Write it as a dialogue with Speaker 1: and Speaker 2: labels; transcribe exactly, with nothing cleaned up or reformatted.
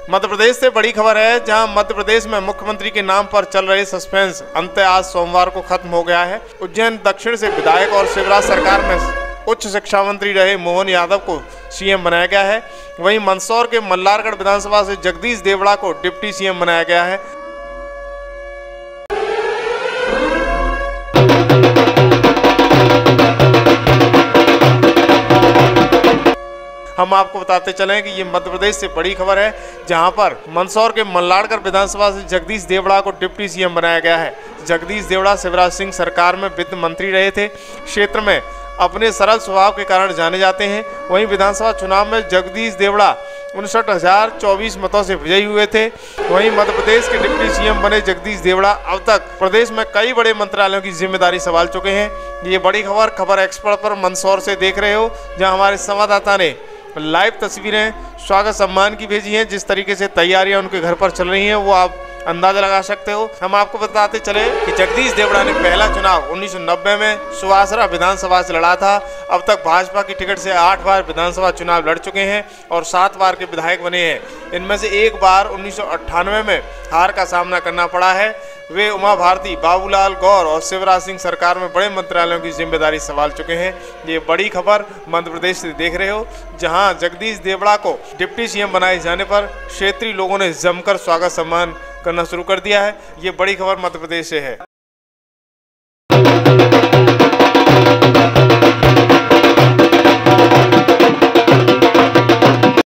Speaker 1: मध्य प्रदेश से बड़ी खबर है, जहां मध्य प्रदेश में मुख्यमंत्री के नाम पर चल रहे सस्पेंस अंत आज सोमवार को खत्म हो गया है। उज्जैन दक्षिण से विधायक और शिवराज सरकार में उच्च शिक्षा मंत्री रहे मोहन यादव को सीएम बनाया गया है। वहीं मंदसौर के मल्हारगढ़ विधानसभा से जगदीश देवड़ा को डिप्टी सीएम बनाया गया है। हम आपको बताते चलें कि ये मध्य प्रदेश से बड़ी खबर है, जहां पर मंदसौर के मल्हारगढ़ विधानसभा से जगदीश देवड़ा को डिप्टी सीएम बनाया गया है। जगदीश देवड़ा शिवराज सिंह सरकार में वित्त मंत्री रहे थे। क्षेत्र में अपने सरल स्वभाव के कारण जाने जाते हैं। वहीं विधानसभा चुनाव में जगदीश देवड़ा उनसठ हजार चौबीस मतों से विजयी हुए थे। वहीं मध्य प्रदेश के डिप्टी सीएम बने जगदीश देवड़ा अब तक प्रदेश में कई बड़े मंत्रालयों की जिम्मेदारी संभाल चुके हैं। ये बड़ी खबर खबर एक्सपर्ट पर मंदसौर से देख रहे हो, जहां हमारे संवाददाता ने लाइव तस्वीरें स्वागत सम्मान की भेजी हैं। जिस तरीके से तैयारियां उनके घर पर चल रही हैं वो आप अंदाजा लगा सकते हो। हम आपको बताते चले कि जगदीश देवड़ा ने पहला चुनाव उन्नीस सौ नब्बे में सुवासरा विधानसभा से लड़ा था। अब तक भाजपा की टिकट से आठ बार विधानसभा चुनाव लड़ चुके हैं और सात बार के विधायक बने हैं। इनमें से एक बार उन्नीस सौ अट्ठानवे में हार का सामना करना पड़ा है। वे उमा भारती, बाबूलाल गौर और शिवराज सिंह सरकार में बड़े मंत्रालयों की जिम्मेदारी संभाल चुके हैं। ये बड़ी खबर मध्य प्रदेश से देख रहे हो, जहां जगदीश देवड़ा को डिप्टी सीएम बनाए जाने पर क्षेत्रीय लोगों ने जमकर स्वागत सम्मान करना शुरू कर दिया है। ये बड़ी खबर मध्य प्रदेश से है।